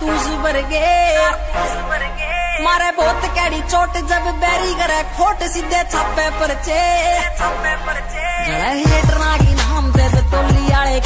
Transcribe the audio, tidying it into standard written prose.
कारतूस वर्गे मारे बहुत कैडी चोट जब बैरी करे खोट सीधे छापे परचे हेटना की नाम दे तोली आले